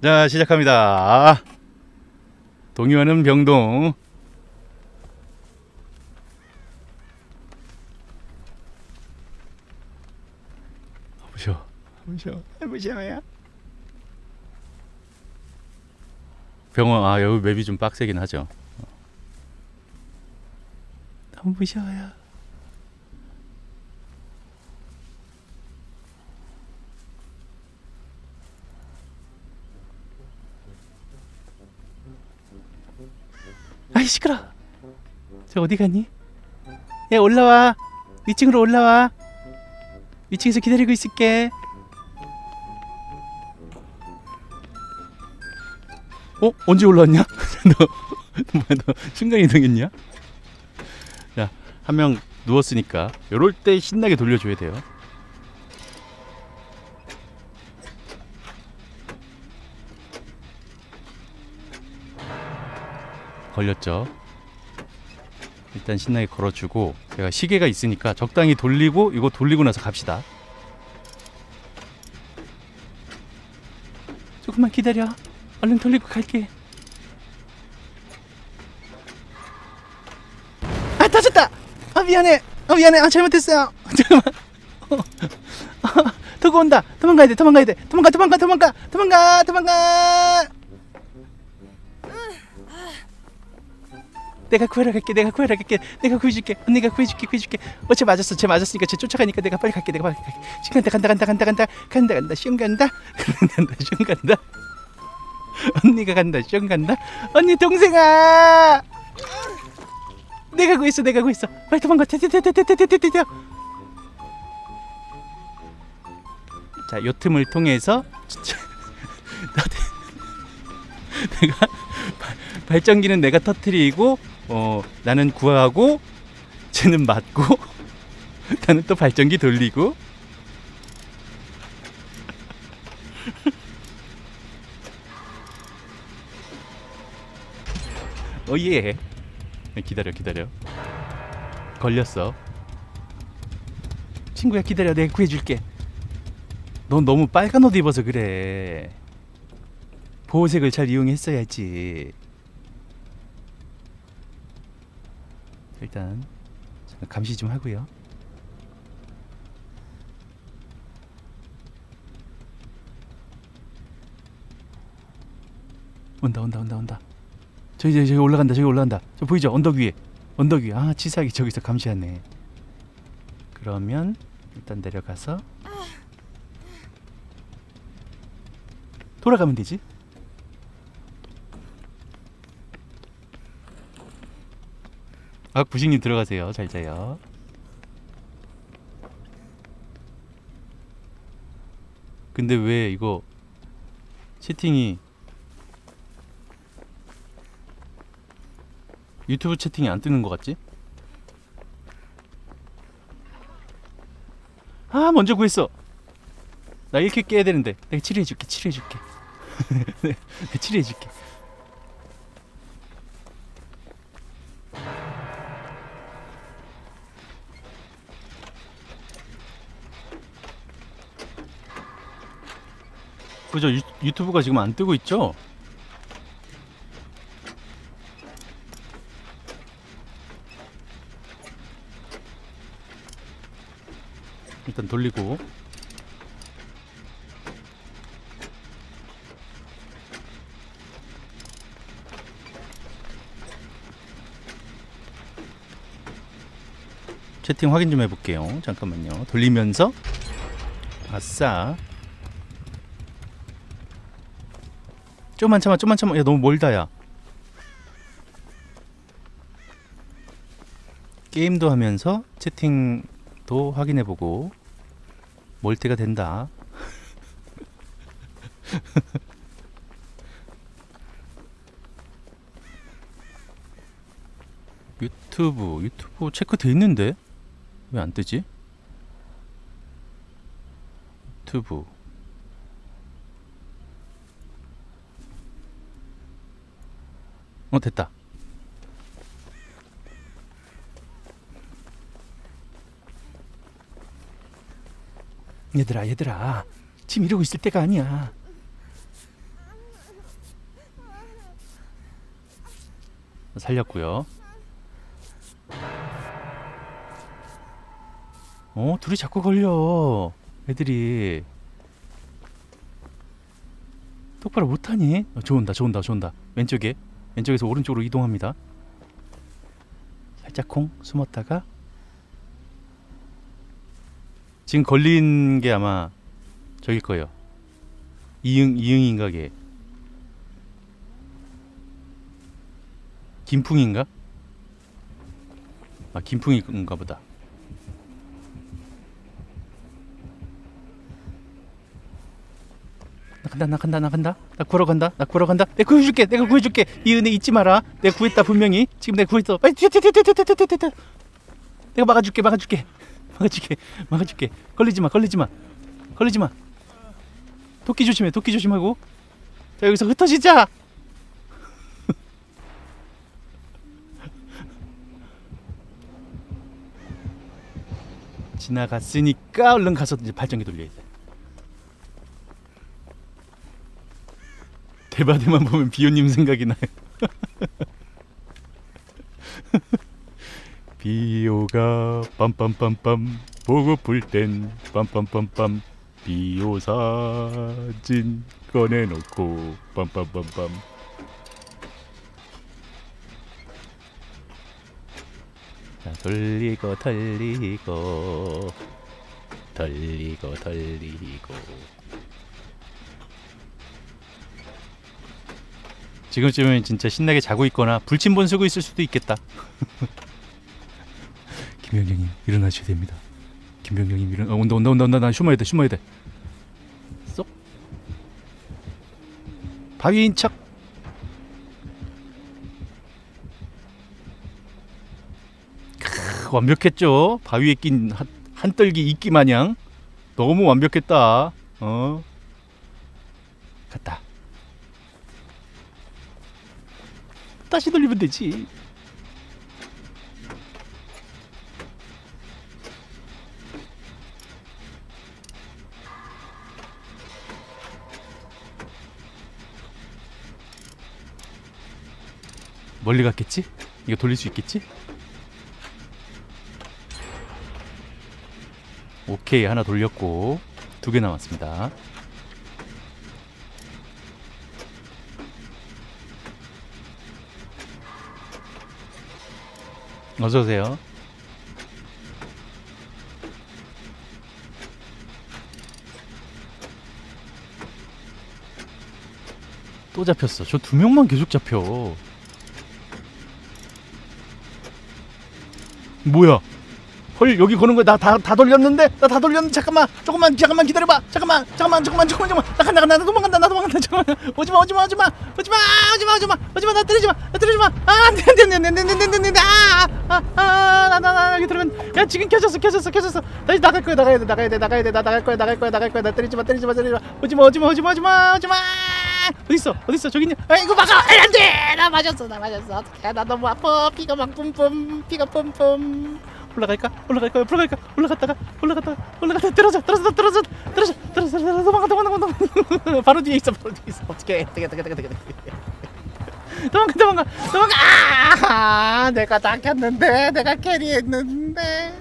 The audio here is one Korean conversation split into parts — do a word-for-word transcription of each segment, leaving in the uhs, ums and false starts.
자, 시작합니다. 동요하는 병동. 보셔, 보셔, 보셔야. 병원, 아, 여기 맵이 좀 빡세긴 하죠. 한번 보셔야. 아이 시끄러. 저 어디 갔니? 야 올라와. 위층으로 올라와. 위층에서 기다리고 있을게. 어? 언제 올라왔냐? 너, 뭐야 너 순간이동했냐? 자, 한 명 누웠으니까 요럴 때 신나게 돌려줘야 돼요. 걸렸죠. 일단 신나게 걸어주고, 제가 시계가 있으니까 적당히 돌리고, 이거 돌리고 나서 갑시다. 조금만 기다려. 얼른 돌리고 갈게. 아 터졌다. 아 미안해. 아 미안해. 아 잘못했어요. 잠깐만. 어, 아, 도구 온다. 도망가야 돼. 도망가야 돼. 도망가 도망가 도망가 도망가 도망가. 내가 구하러 갈게. 내가 구하러 갈게. 내가 구해줄게. 언니가 구해줄게. 구해줄게. 어, 쟤 맞았어. 쟤 맞았으니까 쟤 쫓아가니까 내가 빨리 갈게. 내가 빨리 갈게. 지금 간다 간다 간다 간다 간다 간다 간다 슝 간다 간다 슝 간다. 언니가 간다 슝 간다. 언니 동생아. 내가 구했어. 내가 구했어. 빨리 도망가. 튀튀튀튀튀튀튀. 자, 요 틈을 통해서 내가 발전기는 내가 터트리고, 어 나는 구하고, 쟤는 맞고, 나는 또 발전기 돌리고. 어예. 기다려 기다려. 걸렸어. 친구야 기다려. 내가 구해줄게. 넌 너무 빨간 옷 입어서 그래. 보호색을 잘 이용했어야지. 일단 감시 좀 하고요. 온다 온다 온다 온다. 저기 저기 저기 올라간다. 저기 올라간다. 저 보이죠? 언덕 위에. 언덕 위에. 아 치사하게 저기서 감시하네. 그러면 일단 내려가서 돌아가면 되지. 아 구식님 들어가세요. 잘 자요. 근데 왜 이거 채팅이 유튜브 채팅이 안 뜨는 것 같지? 아 먼저 구했어. 나 이렇게 깨야 되는데. 내가 치료해줄게. 치료해줄게. 내가 치료해줄게. 그죠? 유, 유튜브가 지금 안 뜨고 있죠? 일단 돌리고. 채팅 확인 좀 해볼게요. 잠깐만요. 돌리면서. 아싸. 좀만 참아. 좀만 참아. 야 너무 멀다 야. 게임도 하면서 채팅도 확인해보고 멀 때가 된다. 유튜브 유튜브 체크돼 있는데 왜 안 뜨지? 유튜브 어 됐다. 얘들아 얘들아 지금 이러고 있을 때가 아니야. 살렸고요. 어, 둘이 자꾸 걸려. 애들이 똑바로 못하니? 어, 좋은다 좋은다 좋은다. 왼쪽에 왼쪽에서 오른쪽으로 이동합니다. 살짝 콩 숨었다가 지금 걸린 게 아마 저길 거예요. 이응 이응인가 게 김풍인가? 아 김풍인가 보다. 나 간다 나 간다 나 간다 나 구하러 간다 나 구하러 간다. 내가 구해줄게 내가 구해줄게. 이 은혜 잊지 마라. 내가 구했다 분명히. 지금 내가 구했어. 빨리 튀어 튀어 튀어 튀어 튀어 튀어 튀어. 내가 막아줄게 막아줄게 막아줄게 막아줄게. 걸리지마 걸리지마 걸리지마. 도끼 조심해 도끼 조심하고. 자 여기서 흩어지자. 지나갔으니까 얼른 가서 이제 발전기 돌려야 돼. 대바대만 보면 비오님 생각이 나요. 비오가 빰빰빰빰 보고플 땐 빰빰빰빰 비오 사진 꺼내놓고 빰빰빰빰. 자 돌리고 돌리고 돌리고 돌리고. 지금쯤은 진짜 신나게 자고 있거나 불침번 쓰고 있을 수도 있겠다. 김병장님 일어나셔야 됩니다. 김병장님 일어나. 어, 온다 온다 온다 온다. 나 숨어야 돼 숨어야 돼. 쏙. 바위인 척. 크, 완벽했죠. 바위에 낀 한, 한떨기 이끼 마냥 너무 완벽했다. 어 갔다. 다시 돌리면 되지. 멀리 갔겠지? 이거 돌릴 수 있겠지? 오케이 하나 돌렸고 두 개 남았습니다. 어서오세요. 또 잡혔어. 저 두 명만 계속 잡혀. 뭐야? 헐 여기 거는 거야. 나 다 다 돌렸는데 나 다 돌렸는데. 잠깐만 조금만 잠깐만 기다려봐. 잠깐만 잠깐만 잠깐만 잠깐만 잠깐만. 나 간다 간다. 나 도망간다 나 도망간다. 잠깐만 오지마 오지마 오지마 오지마 오지마 오지마 오지마. 나 때리지마 나 때리지마. 아 안돼 안돼 안돼 안돼 안돼 안돼 안돼. 아아나 나 나 여기 들어간. 야 지금 켜졌어 켜졌어 켜졌어. 다시 나갈 거야 나가야 돼 나가야 돼 나가야 돼. 나 나갈 거야 나갈 거야 나갈 거야. 나 때리지마 때리지마 때리지마. 오지마 오지마 오지마 오지마 오지마. 어딨어 어딨어 저기 있냐. 아 이거 막아. 안돼 나 맞았어 나 맞았어. 어떡해 나 너무 아파. 피가 막 뿜뿜 피가 뿜뿜. 올라갈까? 올라갈까? 올라갈까? 올라갔다가 올라갔다가 올라갔다가 떨어져 떨어져 떨어져 떨어져 떨어져 떨어져 도망가 도망가 도망가. 바로 뒤에 있어 바로 뒤에 있어. 어떻게 어떻게 어떻게 어떻게 어떻게 도망가 도망가 도망가. 아 내가 다 켰는데 내가 캐리했는데.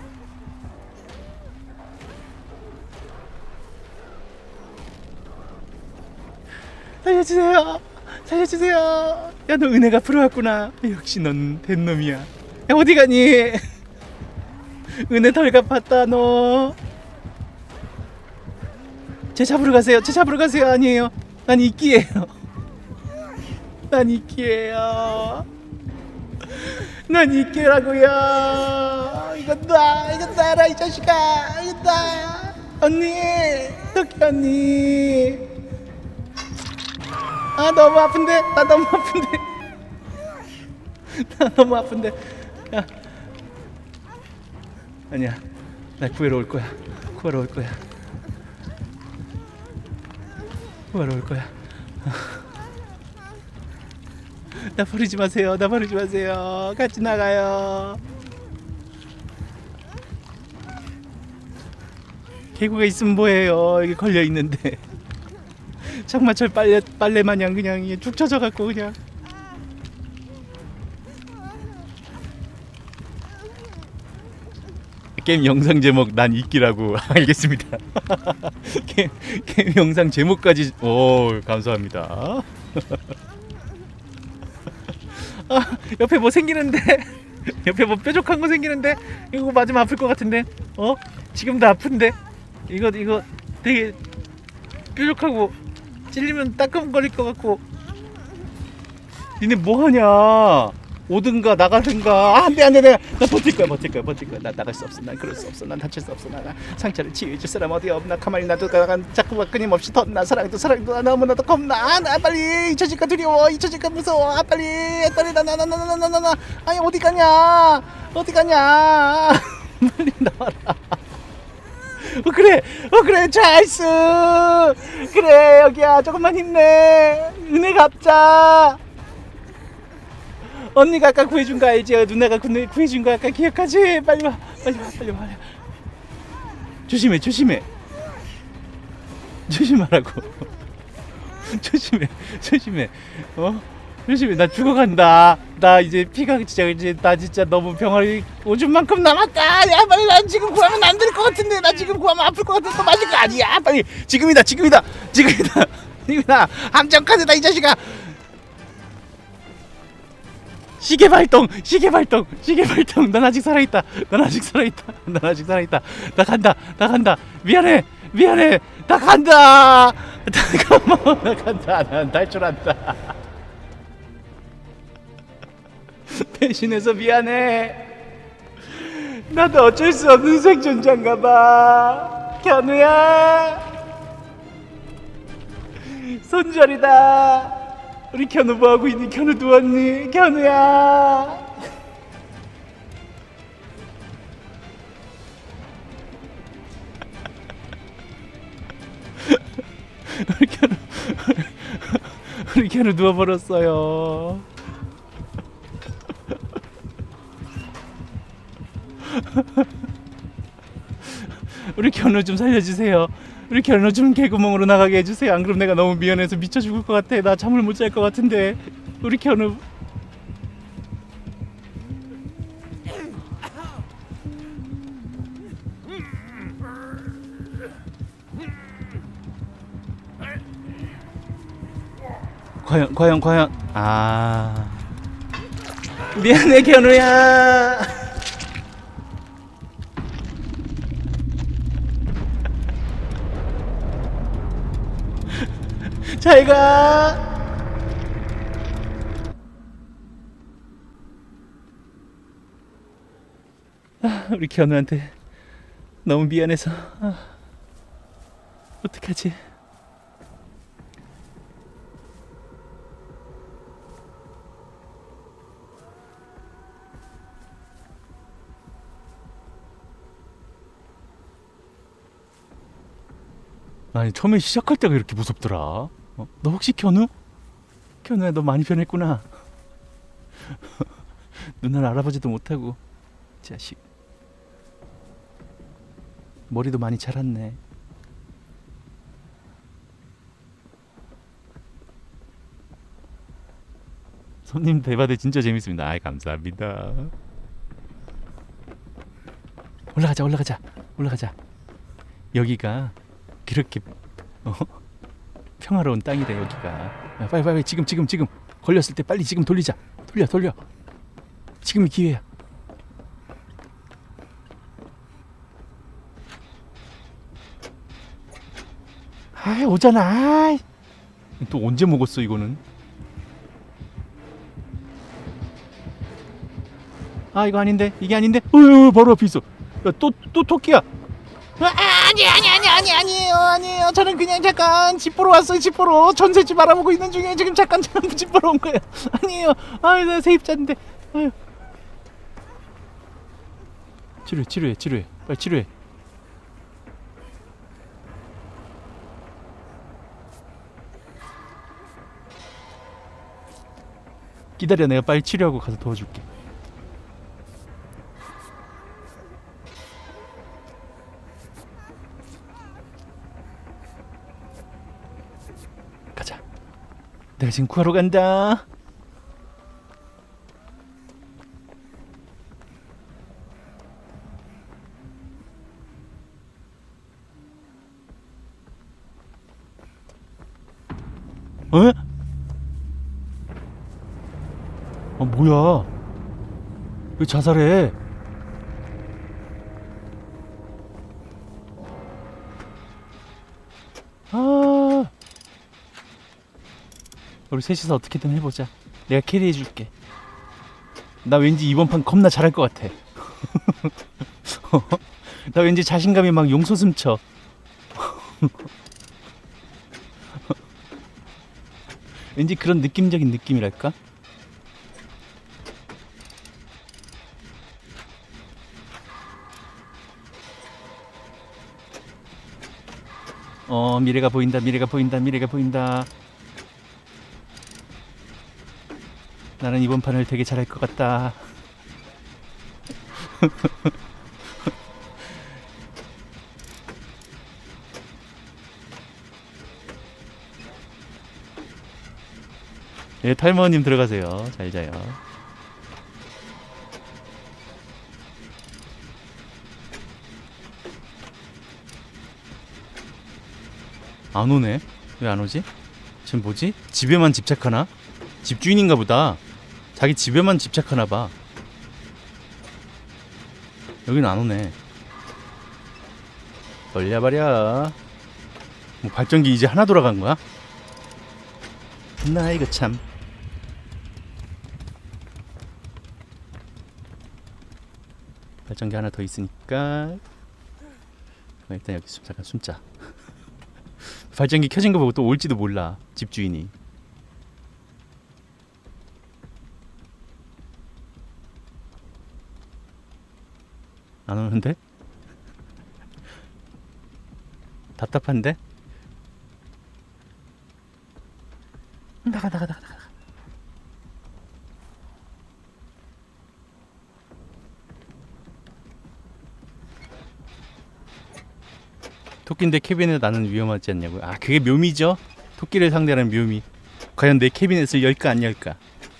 살려주세요 살려주세요. 야 너 은혜가 풀어왔구나. 역시 넌 된 놈이야. 야 어디 가니? 은혜 덜 갚았다 너. 쟤 잡으러 가세요. 쟤 잡으러 가세요. 아니에요. 난 이끼예요. 난 이끼예요. 난 이끼라고요. 이건 나 이건 나라 이 자식아. 이건 나. 언니 덕희 언니. 아 너무 아픈데. 나 너무 아픈데. 나 너무 아픈데. 야 아니야 나 구하러 올 거야. 구하러 올 거야. 구하러 올 거야. 나 버리지 마세요. 나 버리지 마세요. 같이 나가요. 개구가 있으면 뭐해요. 여기 걸려 있는데. 장마철 빨래 빨래 마냥 그냥 죽 쳐져 갖고 그냥. 게임 영상 제목 난 이끼라고. 알겠습니다. 게임, 게임 영상 제목까지. 오, 감사합니다. 아, 옆에 뭐 생기는데. 옆에 뭐 뾰족한 거 생기는데. 이거 맞으면 아플 것 같은데. 어? 지금도 아픈데. 이거 이거 되게 뾰족하고 찔리면 따끔거릴 것 같고. 니네 뭐하냐? 오든가 나가든가. 아, 안돼 안돼 내가 나 버틸 거야 버틸 거야 버틸 거야. 나 나갈 수 없어. 난 그럴 수 없어. 난 다칠 수 없어. 나, 나 상처를 치유해줄 사람 어디 없나. 가만히 놔두다가 자꾸만 끊임없이 덧나. 사랑도 사랑도 너무나도 겁나. 아, 나 빨리 잊혀질까 두려워. 잊혀질까 무서워. 아, 빨리 빨리 나 나 나 나 나 나 나 나 아니 어디 가냐 어디 가냐. 빨리 나와라. 어 그래 어 그래 잘스 그래 여기야. 조금만 힘내. 은혜 갚자. 언니가 아까 구해준 거 알지? 누나가 구해준 거 아까 기억하지? 빨리 와 빨리 와 빨리 와. 조심해 조심해 조심하라고. 조심해 조심해 어 조심해. 나 죽어간다. 나 이제 피가 진짜 이제 나 진짜 너무 병아리 오줌 만큼 남았다. 야 빨리. 난 지금 구하면 안 될 것 같은데. 나 지금 구하면 아플 것 같은데. 또 맞을 거 아니야. 빨리 지금이다 지금이다 지금이다 지금이다. 함정 카드다 이 자식아. 시계 발동! 시계 발동! 시계 발동! 난 아직 살아있다! 난 아직 살아있다! 난 아직 살아있다! 나 간다! 나 간다! 미안해! 미안해! 나 간다! 잠깐만! 나 간다! 난 탈출한다! 배신해서 미안해! 나도 어쩔 수 없는 생존자인가봐! 견우야! 손절이다! 우리 견우 뭐하고 있니? 견우 누웠니? 견우야. 우리 견우 우리 견우 누워버렸어요. 우리 견우 좀 살려주세요. 우리 견우 좀 개구멍으로 나가게 해주세요. 안 그럼 내가 너무 미안해서 미쳐 죽을 것 같아. 나 잠을 못 잘 것 같은데. 우리 견우. 과연 과연 과연. 아, 미안해 견우야. 잘가. 아, 우리 견우한테 너무 미안해서. 아, 어떡하지? 아니 처음에 시작할 때가 이렇게 무섭더라. 어? 너 혹시 견우? 견우야 너 많이 변했구나. 누나를 알아보지도 못하고. 자식. 머리도 많이 자랐네. 손님 대바대 진짜 재밌습니다. 아이 감사합니다. 올라가자 올라가자 올라가자. 여기가 그렇게 어? 평화로운 땅이래 여기가. 야, 빨리 빨리 지금 지금 지금 걸렸을 때 빨리 지금 돌리자. 돌려 돌려. 지금이 기회야. 아이 오잖아. 아이. 또 언제 먹었어 이거는. 아 이거 아닌데 이게 아닌데. 어휴 바로 앞에 있어. 야 또 또 토끼야. 아, 아니 아니 아니 아니 아니에요 아니에요. 저는 그냥 잠깐 집 보러 왔어요. 집 보러 전셋집 알아보고 있는 중에 지금 잠깐 잠깐 집 보러 온 거예요. 아니에요. 아유 나 세입자인데. 아유. 치료해 치료해 치료해 빨리 치료해. 기다려 내가 빨리 치료하고 가서 도와줄게. 가자. 내가 지금 구하러 간다. 뭐야? 왜 자살해? 아, 우리 셋이서 어떻게든 해보자. 내가 캐리해줄게. 나 왠지 이번 판 겁나 잘할 것 같아. 나 왠지 자신감이 막 용솟음쳐. 왠지 그런 느낌적인 느낌이랄까? 어, 미래가 보인다, 미래가 보인다, 미래가 보인다. 나는 이번 판을 되게 잘할 것 같다. 예, 탈모님 들어가세요. 잘 자요. 안 오네. 왜 안 오지? 지금 뭐지? 집에만 집착하나? 집주인인가 보다. 자기 집에만 집착하나 봐. 여긴 안 오네. 걸려버려. 뭐 발전기 이제 하나 돌아간 거야? 나 이거 참. 발전기 하나 더 있으니까 일단 여기 잠깐 숨자. 발전기 켜진 거 보고 또 올지도 몰라. 집주인이. 안 오는데? 답답한데? 나가 나가 나가 나가. 토끼인데 캐비넷 나는 위험하지 않냐고요? 아, 그게 묘미죠? 토끼를 상대하는 묘미. 과연 내 캐비넷을 열까 안 열까?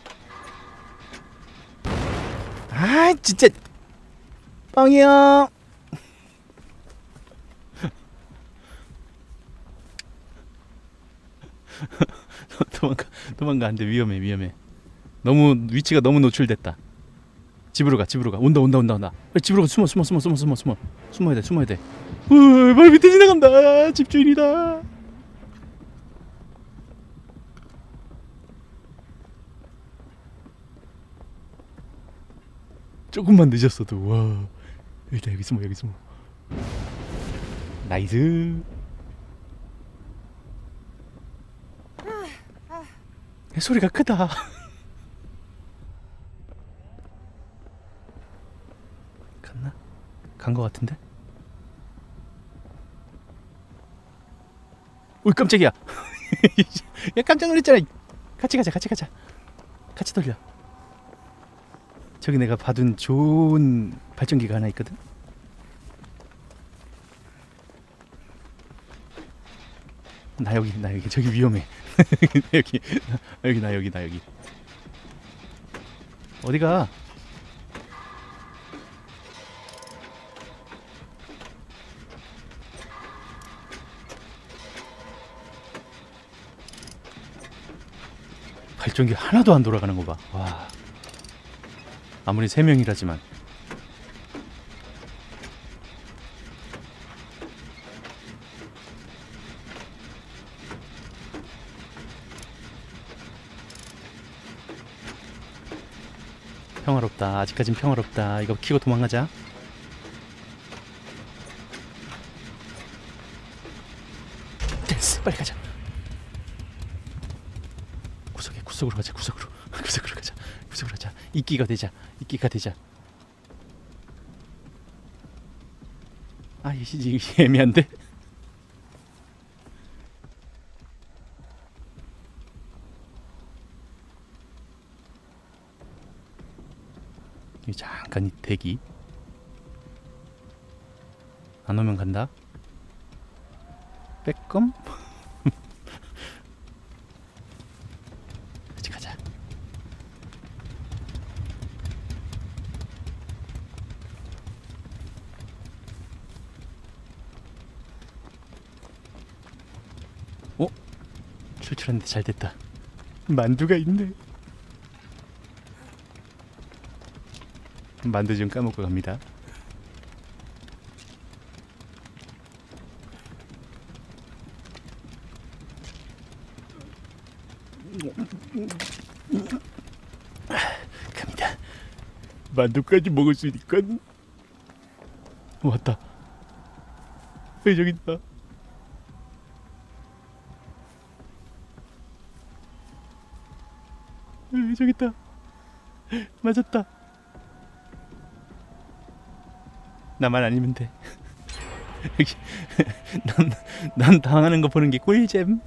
아, 진짜 뻥이요. 도망가 도망가. 안돼. 위험해 위험해. 너무 위치가 너무 노출됐다. 집으로 가 집으로 가. 온다 온다 온다 온다. 빨리 집으로 가. 숨어 숨어 숨어 숨어 숨어 숨어 숨어야 돼 숨어야 돼. 우, 바로 밑에 지나간다. 집주인이다. 조금만 늦었어도. 와, 일단 여기 숨어 여기 숨어. 나이스. 소리가 크다. 갔나? 간 거 같은데? 오, 깜짝이야. 야, 깜짝 놀랐잖아. 같이 가자 같이 가자. 같이 돌려. 저기 내가 봐둔 좋은 발전기가 하나 있거든. 나 여기 나 여기 저기 위험해. 여기 나, 여기 나 여기 나 여기. 어디가? 발전기 하나도 안 돌아가는 거 봐. 와. 아무리 세 명이라지만. 평화롭다. 아직까진 평화롭다. 이거 키고 도망가자. 됐어. 빨리 가자. 구석에 구석으로 가자. 구석으로. 구석으로 가자. 구석으로 가자. 이끼가 되자. 이끼가 되자. 아, 이게 애매한데? 잠깐 이 대기. 안 오면 간다. 빼꼼. 같이 가자. 어? 출출한데 잘 됐다. 만두가 있네. 만두 좀 까먹고 갑니다. 갑니다. 만두까지 먹을 수 있으니까. 왔다. 여기 저기 있다. 여기 저기 있다. 맞았다. 나만 아니면 돼. 난, 난 당하는 거 보는 게 꿀잼.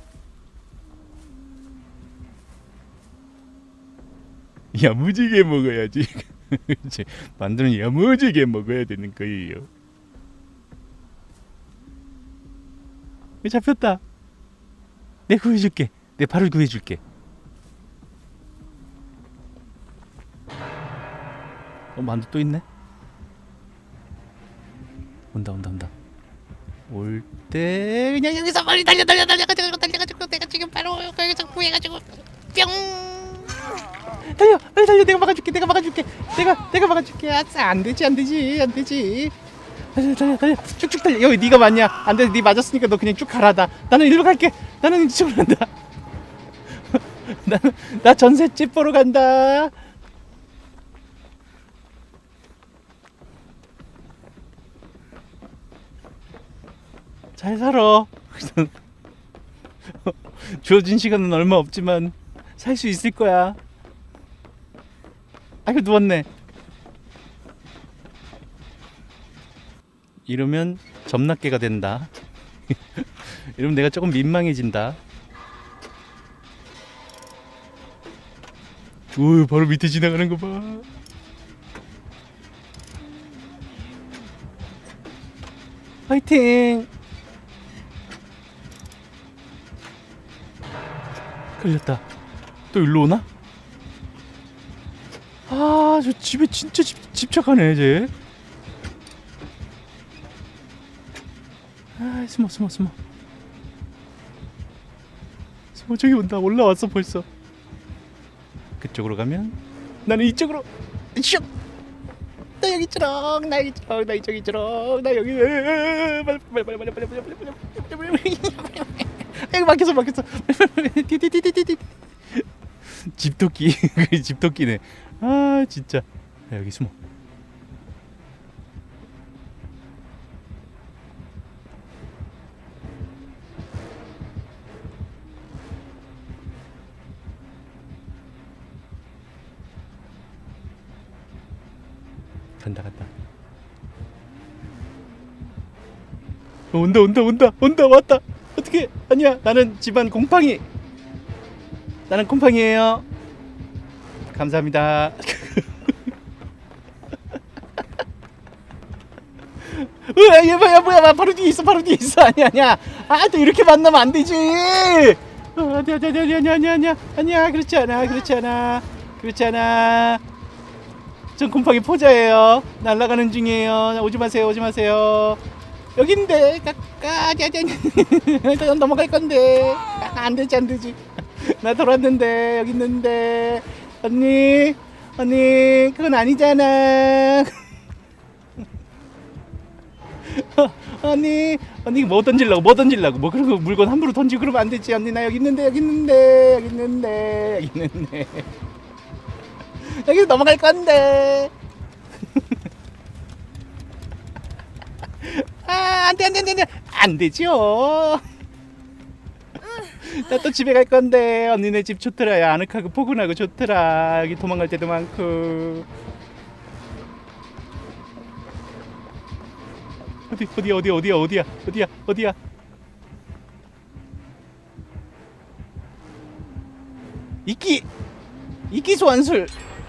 야무지게 먹어야지. 그치? 만두는 야무지게 먹어야 되는 거예요. 잡혔다. 내가 구해줄게. 내가 바로 구해줄게. 어, 만두 또 있네. 온다 온다 온다. 올 때 그냥 여기서 빨리 달려 달려 달려가지고 달려가지고 내가 지금 바로 여기서 구해가지고 뿅 달려 빨리 달려. 내가 막아줄게. 내가 막아줄게. 내가 내가 막아줄게. 아싸 안되지 안되지 안되지. 달려 달려 달려 쭉쭉 달려. 여기 네가 맞냐? 안돼. 네 맞았으니까 너 그냥 쭉 가라. 나 나는 일로 갈게. 나는 이쪽으로 간다. 나는 나 전셋집 보러 간다. 잘 살아. 주어진 시간은 얼마 없지만 살 수 있을 거야. 아이고 누웠네. 이러면 점납계가 된다. 이러면 내가 조금 민망해진다. 오, 바로 밑에 지나가는 거 봐. 화이팅. 걸렸다. 또 일로 오나? 아, 저 집에 진짜 집, 집착하네 쟤. 아, 숨어 숨어 숨어 숨어. 저기 온다. 올라왔어 벌써. 그쪽으로 가면 나는 이쪽으로. 슉. 나 여기 있지롱. 나 여기 있지롱. 나 이쪽 있지롱. 나 여기. 빨리 빨리 빨리 빨리 빨리 빨리 빨리 빨리 빨리. 여기 막혔어 막혔어. 띠띠띠띠띠. 집토끼. 집토끼네. 아 진짜. 야, 여기 숨어. 간다 간다. 어, 온다 온다 온다 온다. 왔다. 어떻게? 아니야. 나는 집안 곰팡이. 나는 곰팡이에요. 감사합니다. 으아, 얘 뭐야 뭐야. 바로 뒤에 있어. 바로 뒤에 있어. 아니야 아니야. 아, 또 이렇게 만나면 안 되지. 어, 아니야 아니야 아니야 아니야 아니야 아니야 아니야. 그렇지 않아 그렇지 않아 그렇지 않아. 전 곰팡이 포자예요. 날아가는 중이에요. 오지 마세요 오지 마세요. 여기 있는데. 까까. 넘어갈 건데. 아, 안 되지 안 되지. 나 돌았는데. 여기 있는데. 언니 언니 그건 아니잖아. 언니 언니 뭐 던질라고 뭐 던질라고 뭐 그런 거 물건 함부로 던지고 그러면 안 되지. 언니 나 여기 있는데 여기 있는데 여기 있는데 여기 있는데 여기 넘어갈 건데. 아, 안돼 안돼 안돼 안 되죠. 나 또 집에 갈 건데. 언니네 집 좋더라. 야, 아늑하고 포근하고 좋더라. 여기 도망갈 때도 많고. 어디 어디 어디 어디야 어디야 어디야 어디야. 이끼 이끼 소환술.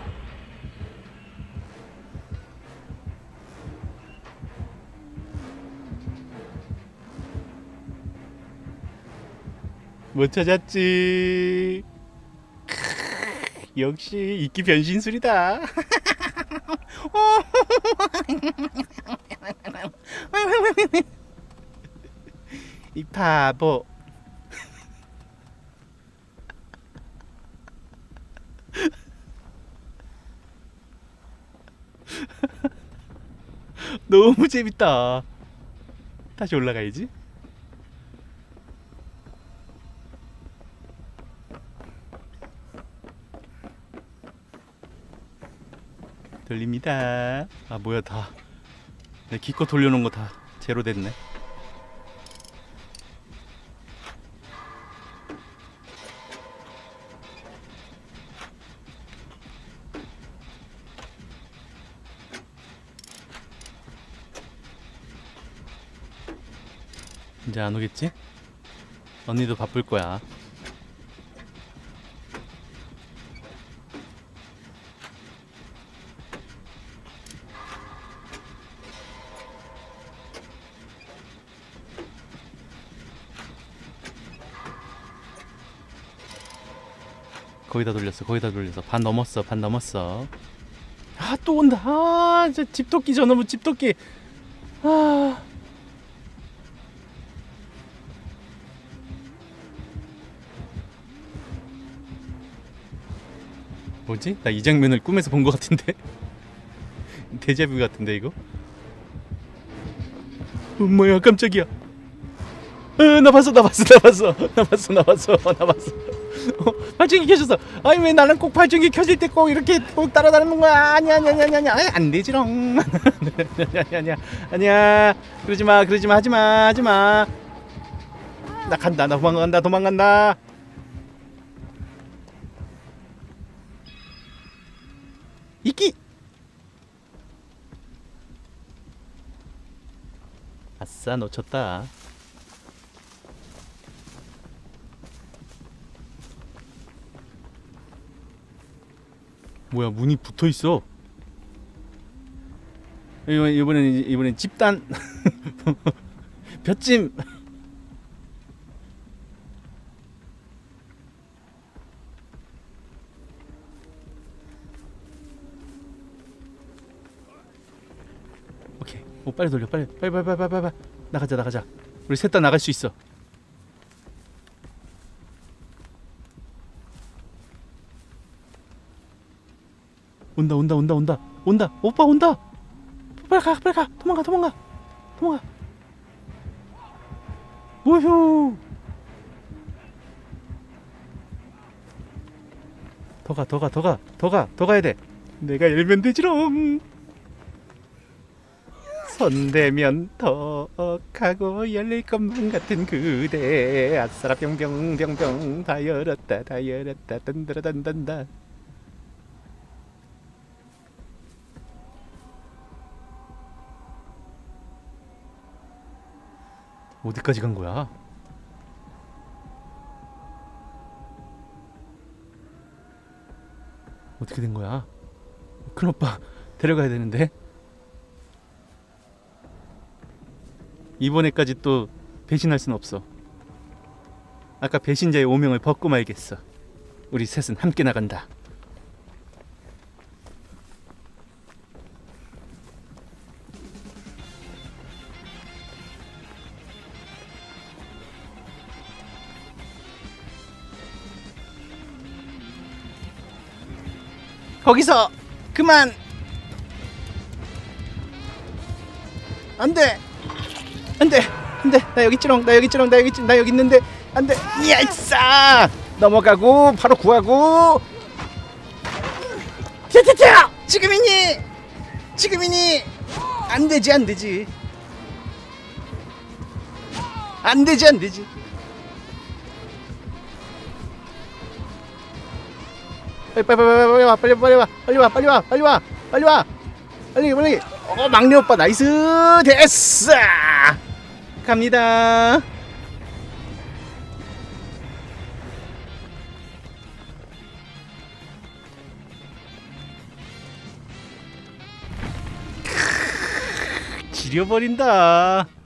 못 찾았지. 역시 이끼 변신술이다. 이 바보. 너무 재밌다. 다시 올라가야지. 돌립니다. 아 뭐야, 다 내 기껏 돌려놓은 거 다 제로 됐네. 이제 안 오겠지? 언니도 바쁠 거야. 거기다 돌렸어, 거기다 돌렸어. 반 넘었어, 반 넘었어. 아, 또 온다. 아, 저 집토끼, 저놈의 집토끼. 아. 뭐지? 나 이 장면을 꿈에서 본 것 같은데? 데자뷰 같은데 이거? 어, 뭐야, 깜짝이야. 어, 나 봤어, 나 봤어, 나 봤어, 나 봤어, 나 봤어, 나 봤어. 어, 발전기 켜졌어. 아니 왜 나는 꼭 발전기 켜질 때 꼭 이렇게 꼭 따라다니는 거야? 아니야, 아니야, 아니야, 아니야, 아니, 안 되지롱. 아니야, 아니야, 아니야. 그러지 마, 그러지 마, 하지 마, 하지 마. 나 간다, 나 도망간다, 도망간다. 이끼. 아싸, 놓쳤다. 뭐야, 문이 붙어 있어. 이번 이번엔 이번엔 집단 볏찜. 오케이. 오, 빨리 돌려, 빨리, 빨리, 빨리, 빨리, 빨리, 빨리. 나가자, 나가자. 우리 셋 다 나갈 수 있어. 온다, 온다, 온다, 온다, 온다. 오빠 온다. 빨리 가, 빨리 가. 도망가, 도망가, 도망가. 우효. 더 가, 더 가, 더 가, 더 가, 더 가야 돼. 내가 열면 되지롱. 손대면 턱하고 열릴 것만 같은 그대. 아싸라 뿅뿅뿅뿅. 다 열었다, 다 열었다. 던더러던던다. 어디까지 간 거야? 어떻게 된 거야? 큰오빠 데려가야 되는데. 이번에까지 또 배신할 순 없어. 아까 배신자의 오명을 벗고 말겠어. 우리 셋은 함께 나간다. 거기서 그만. 안돼, 안돼, 안돼. 나 여기 있지롱, 나 여기 있지롱, 나 여기 있지, 나 여기 있는데 안돼. 야이싸. 넘어가고 바로 구하고. 튀튀튀. 지금이니, 지금이니. 안되지, 안되지, 안되지, 안되지. 빨리 빨리 빨리 와, 빨리 빨리 와, 빨리 와, 빨리 와, 빨리 와, 빨리 와, 빨리 빨리. 어, 막내 오빠 나이스. 됐어. 갑니다. 지려버린다.